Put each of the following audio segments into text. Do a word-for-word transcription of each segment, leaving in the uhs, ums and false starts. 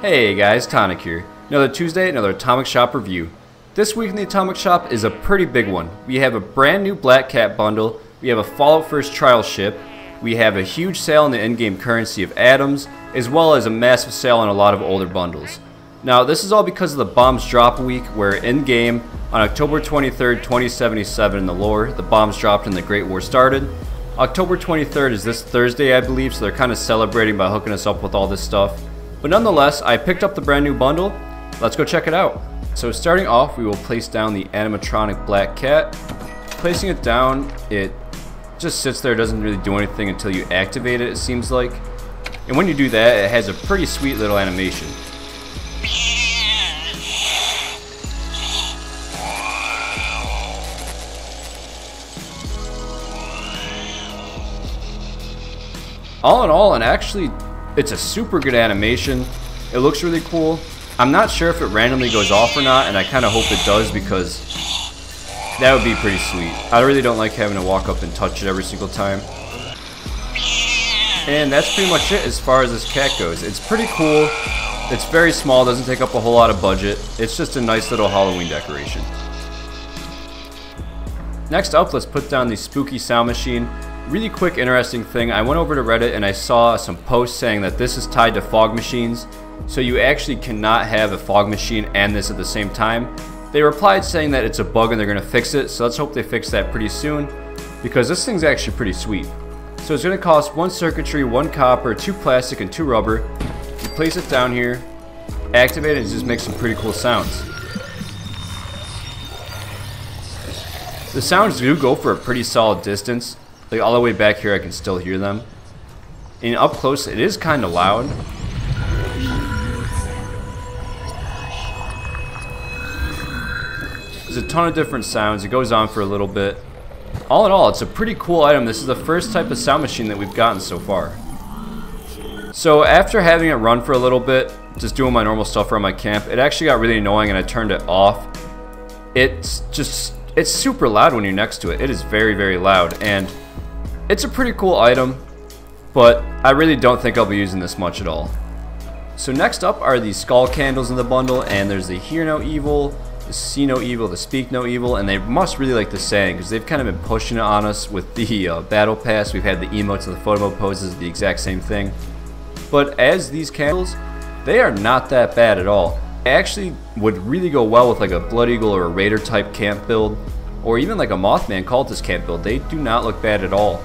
Hey guys, Tonic here. Another Tuesday, another Atomic Shop review. This week in the Atomic Shop is a pretty big one. We have a brand new Black Cat bundle, we have a Fallout First trial ship, we have a huge sale on the in-game currency of atoms, as well as a massive sale on a lot of older bundles. Now this is all because of the bombs drop week, where in-game on October twenty-third, twenty seventy-seven in the lore, the bombs dropped and the Great War started. October twenty-third is this Thursday, I believe, so they're kind of celebrating by hooking us up with all this stuff. But nonetheless, I picked up the brand new bundle. Let's go check it out. So starting off, we will place down the animatronic Black Cat. Placing it down, it just sits there, doesn't really do anything until you activate it, it seems like. And when you do that, it has a pretty sweet little animation. All in all, and actually, it's a super good animation. It looks really cool. I'm not sure if it randomly goes off or not, and I kind of hope it does because that would be pretty sweet. I really don't like having to walk up and touch it every single time. And that's pretty much it as far as this cat goes. It's pretty cool. It's very small, doesn't take up a whole lot of budget. It's just a nice little Halloween decoration. Next up, let's put down the spooky sound machine. Really quick, interesting thing, I went over to Reddit and I saw some posts saying that this is tied to fog machines, so you actually cannot have a fog machine and this at the same time. They replied saying that it's a bug and they're going to fix it, so let's hope they fix that pretty soon, because this thing's actually pretty sweet. So it's going to cost one circuitry, one copper, two plastic, and two rubber. You place it down here, activate it, and it just makes some pretty cool sounds. The sounds do go for a pretty solid distance. Like all the way back here I can still hear them. And up close it is kind of loud. There's a ton of different sounds. It goes on for a little bit. All in all, it's a pretty cool item. This is the first type of sound machine that we've gotten so far. So after having it run for a little bit, just doing my normal stuff around my camp, it actually got really annoying and I turned it off. It's just, it's super loud when you're next to it. It is very, very loud, and it's a pretty cool item, but I really don't think I'll be using this much at all. So next up are the skull candles in the bundle, and there's the Hear No Evil, the See No Evil, the Speak No Evil, and they must really like the saying because they've kind of been pushing it on us with the uh, battle pass. We've had the emotes and the photo mode poses, the exact same thing. But as these candles, they are not that bad at all. They actually would really go well with like a Blood Eagle or a Raider type camp build, or even like a Mothman Cultist camp build. They do not look bad at all.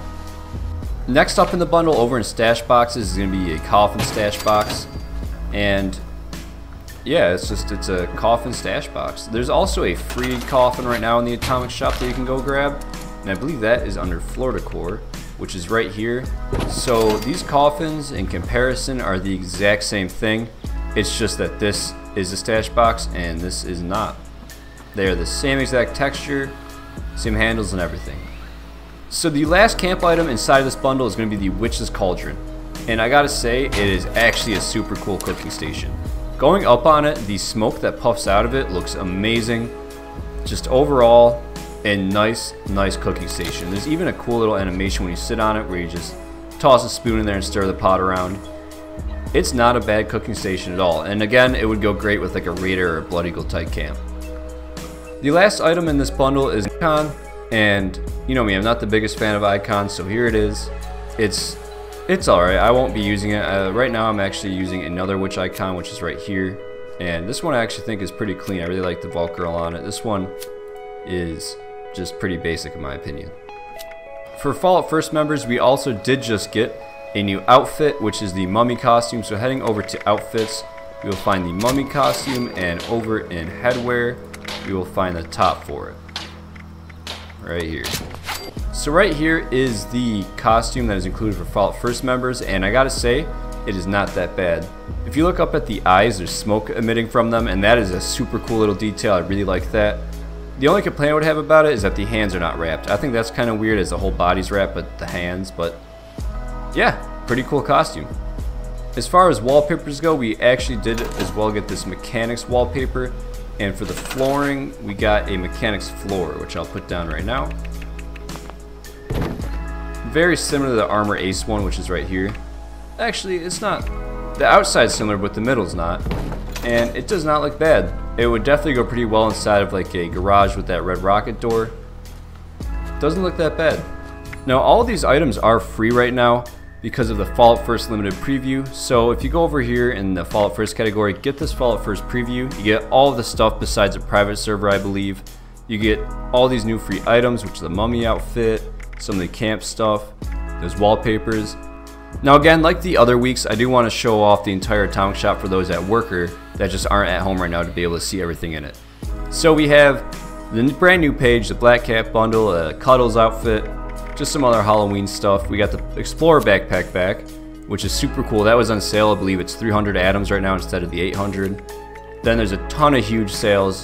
Next up in the bundle over in stash boxes is going to be a coffin stash box, and yeah, it's just it's a coffin stash box. There's also a free coffin right now in the Atomic Shop that you can go grab, and I believe that is under Florida Core, which is right here. So these coffins in comparison are the exact same thing. It's just that this is a stash box and this is not. They are the same exact texture, same handles and everything. So the last camp item inside of this bundle is going to be the Witch's Cauldron, and I gotta say, it is actually a super cool cooking station. Going up on it, the smoke that puffs out of it looks amazing. Just overall, a nice, nice cooking station. There's even a cool little animation when you sit on it where you just toss a spoon in there and stir the pot around. It's not a bad cooking station at all, and again, it would go great with like a Raider or a Blood Eagle type camp. The last item in this bundle is an icon, and you know me, I'm not the biggest fan of icons, so here it is. It's it's alright, I won't be using it. Uh, right now I'm actually using another witch icon, which is right here, and this one I actually think is pretty clean. I really like the Vault Girl on it. This one is just pretty basic in my opinion. For Fallout First members, we also did just get a new outfit, which is the mummy costume. So heading over to outfits, we will find the mummy costume, and over in headwear we will find the top for it right here. So right here is the costume that is included for Fallout First members, and I gotta say, it is not that bad. If you look up at the eyes, there's smoke emitting from them, and that is a super cool little detail. I really like that. The only complaint I would have about it is that the hands are not wrapped. I think that's kind of weird as the whole body's wrapped, but the hands, but yeah, pretty cool costume. As far as wallpapers go, we actually did as well get this Mechanics wallpaper, and for the flooring, we got a Mechanics floor, which I'll put down right now. Very similar to the Armor Ace one, which is right here. Actually, it's not the outside's similar, but the middle's not. And it does not look bad. It would definitely go pretty well inside of like a garage with that red rocket door. Doesn't look that bad. Now all of these items are free right now because of the Fallout First limited preview. So if you go over here in the Fallout First category, get this Fallout First preview, you get all of the stuff besides a private server, I believe. You get all these new free items, which is the mummy outfit, some of the camp stuff, those wallpapers. Now again, like the other weeks, I do want to show off the entire atomic shop for those at worker that just aren't at home right now to be able to see everything in it. So we have the brand new page, the Black Cat bundle, a Cuddles outfit, just some other Halloween stuff. We got the Explorer backpack back, which is super cool. That was on sale. I believe it's three hundred atoms right now instead of the eight hundred. Then there's a ton of huge sales.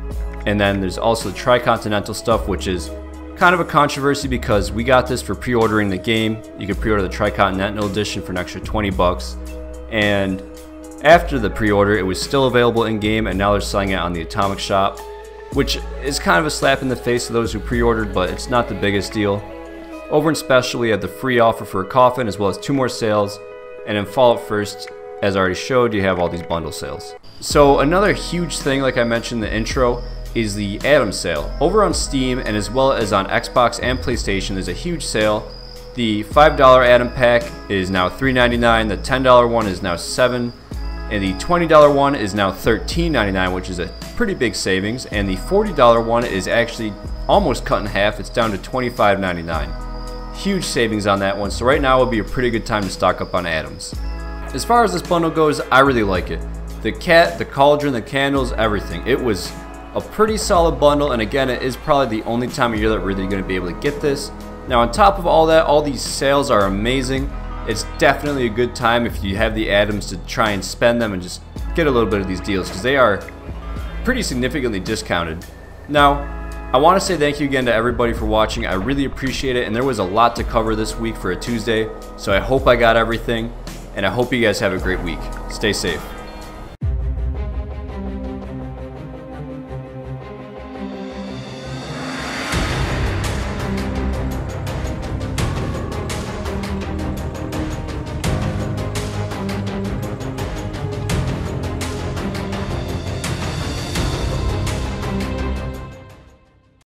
And then there's also the Tricontinental stuff, which is kind of a controversy because we got this for pre-ordering the game. You could pre-order the Tricontinental edition for an extra twenty bucks. And after the pre-order, it was still available in-game, and now they're selling it on the Atomic Shop, which is kind of a slap in the face to those who pre-ordered, but it's not the biggest deal. Over in Special, we had the free offer for a coffin, as well as two more sales. And in Fallout First, as I already showed, you have all these bundle sales. So another huge thing, like I mentioned in the intro, is the Atom sale. Over on Steam, and as well as on Xbox and PlayStation, there's a huge sale. The five dollar Atom pack is now three ninety-nine, the ten dollar one is now seven dollars, and the twenty dollar one is now thirteen ninety-nine, which is a pretty big savings, and the forty dollar one is actually almost cut in half. It's down to twenty-five ninety-nine. Huge savings on that one, so right now would be a pretty good time to stock up on Atoms. As far as this bundle goes, I really like it. The cat, the cauldron, the candles, everything. It was a pretty solid bundle, and again, it is probably the only time of year that we're really going to be able to get this. Now on top of all that, all these sales are amazing. It's definitely a good time if you have the atoms to try and spend them and just get a little bit of these deals, because they are pretty significantly discounted. Now, I want to say thank you again to everybody for watching. I really appreciate it, and there was a lot to cover this week for a Tuesday, so I hope I got everything, and I hope you guys have a great week. Stay safe.